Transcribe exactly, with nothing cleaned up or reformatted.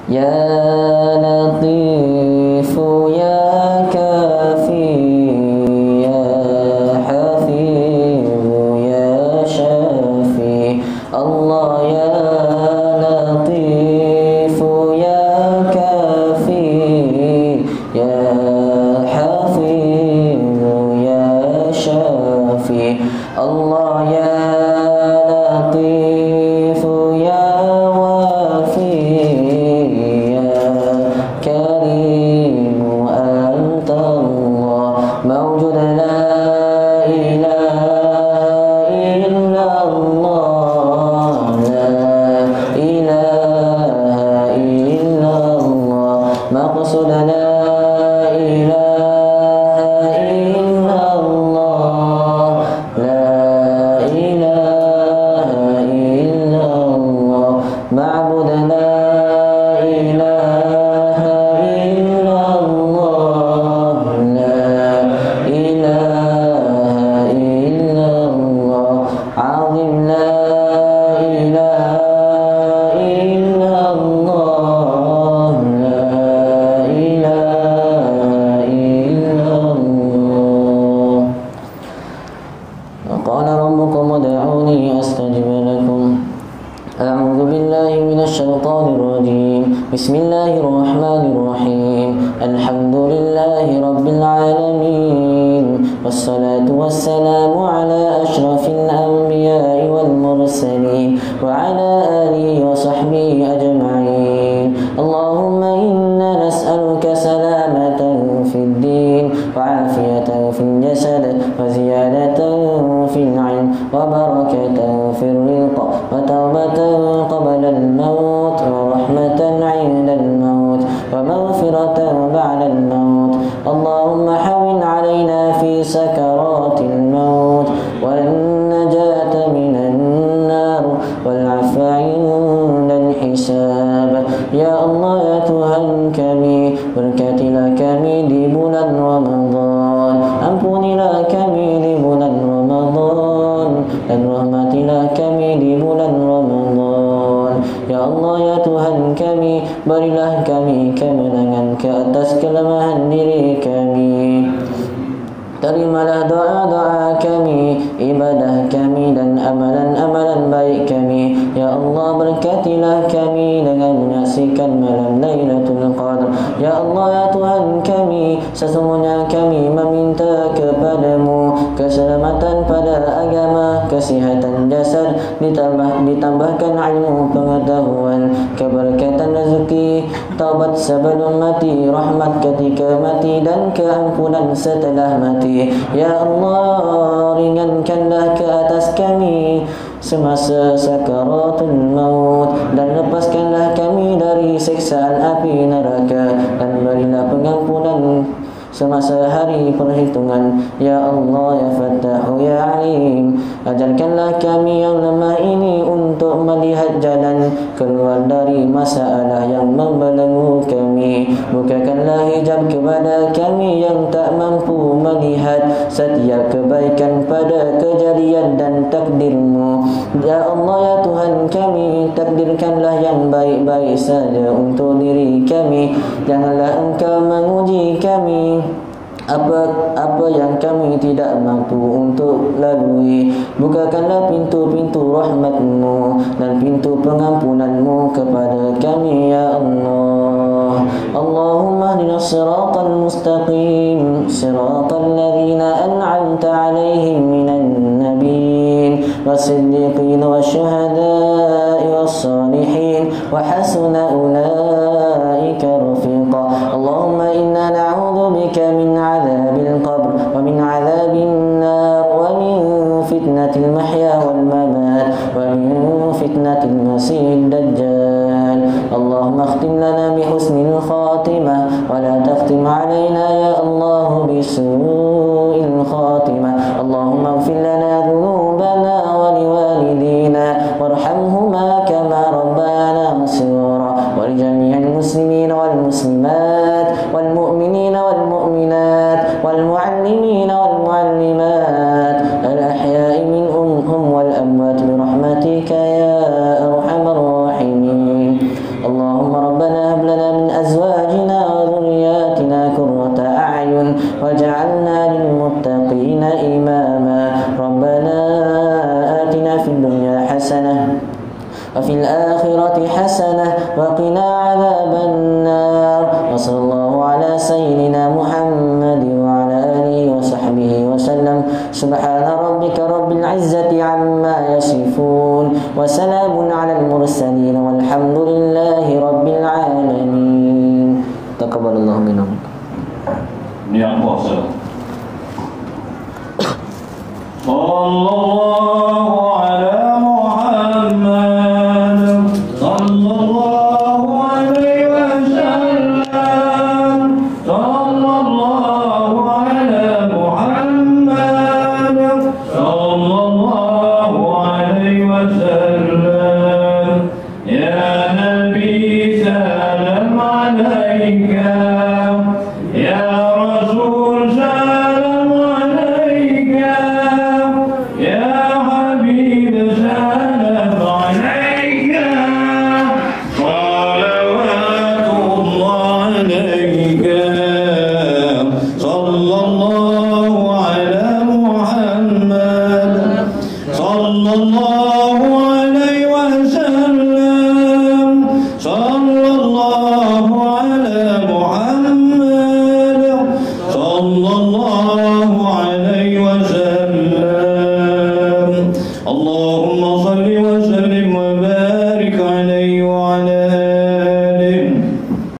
Ya Latifu Ya Kafi Ya Hafizu Ya Syafi. Allah Ya Latifu Ya Kafi Ya Hafizu Ya Syafi. Allah Ya Latifu Ya Wafi Ya Karimu Anta Allah Mawjud La ilaha illallah La ilaha illallah Maqsud La ilaha illallah La ilaha illallah Ma'bud La ilaha illallah La ilaha illallah Azim La ilaha illallah La ilaha illallah. Qala rabbukum ud'uni astajib lakum. A'udzu billahi minasy syaithanir rajim. Bismillahirrahmanir rahim. Alhamdulillahi rabbil alamin. Wassalatu wassalamu ala asyrafil anbiya'i wal mursalin wa ala alihi wa sahbihi ajma'in. Allahumma inna nas'aluka salamatan fid din wa afiyatan fil jasad wa ziyadatan fil 'ilm wa barakatan fil rizq wa tawbatan qabla al-maut wa rahmatan 'inda al-maut wa maghfiratan ba'da al-maut. Allahumma hawwin 'alaina fi sakaratil maut wan najata minan nar wal 'afwa 'inda al-hisab. Ya Allah ya Tuhan kami, berkatilah kami di bulan Ramadan, ampunilah kami di bulan Ramadan, dan rahmatilah kami di bulan Ramadan. Ya Allah ya Tuhan kami, berilah kami kemenangan ke atas kelemahan diri kami. Terimalah doa-doa kami, ibadah kami, dan amalan-amalan baik kami. Ya Allah, berkatilah kami dengan menyaksikan malam Lailatul Qadar. Ya Allah ya Tuhan kami, sesungguhnya kami meminta kepadamu keselamatan pada agama, kesihatan jasad, ditambah ditambahkan ilmu pengetahuan, keberkatan rezeki, taubat sebelum mati, rahmat ketika mati, dan keampunan setelah mati. Ya Allah, ringankanlah ke atas kami semasa sakaratul maut, dan lepaskanlah kami dari siksaan api neraka, dan berilah pengampunan semasa hari perhitungan. Ya Allah ya Fattahu ya Alim, ajarkanlah kami yang lemah ini untuk melihat jalan keluar dari masalah yang membelenggu kami. Bukakanlah hijab kepada kami yang tak mampu melihat setiap kebaikan pada kejadian dan takdir-Mu. Ya Allah ya Tuhan kami, takdirkanlah yang baik-baik saja untuk diri kami. Janganlah Engkau menguji kami apa apa yang kami tidak mampu untuk lalui. Bukakanlah pintu-pintu rahmat-Mu dan pintu pengampunan-Mu kepada kami ya Allah. Allahumma ihdinas siratal mustaqim, siratal ladzina an'amta 'alaihim minan nabiyyin was-siddiqin wasyuhada'i was-salihin wa hasuna ulaika rafiqa. Allahumma inna na'udzu bika min 'adzabil qabr wa min 'adzabin nar wa min fitnatil mahya wal mamat wa min fitnatil masiihid dajjal. Allahumma akhtim lana bi husnil khatimah wa la takhtim 'alaina ya Allah bi su'il khatimah. Allahumma ighfir lana dhunubana wa liwalidina warhamhuma kama rabbana shighara wa li jami'il muslimina wal muslimat wal mu'minina wal mu'minat wal mu'allimina wal mu'allimat al ahya'i minhum wal amwat bi rahmatika ya arhamar rahimin. Allahumma rabbana hab حسنة وقنا عذاب النار. وصلى الله على سيدنا محمد وعلى آله وصحبه وسلم. سبحان ربك رب العزة عما يصفون وسلام على المرسلين والحمد لله رب العالمين. تقبل الله منا. Niat puasa. Sallallahu ala Muhammad sallallahu alaihi wasallam. Sallallahu ala Muhammad sallallahu alaihi wasallam. Ya Nabi salam alaika. Ya Rasul salam alaika. Ya Habib salam alaika. Salawatullah alaika. Sallallahu ala Muhammad sallallahu alaihi wasallam. Sallallahu ala Muhammad sallallahu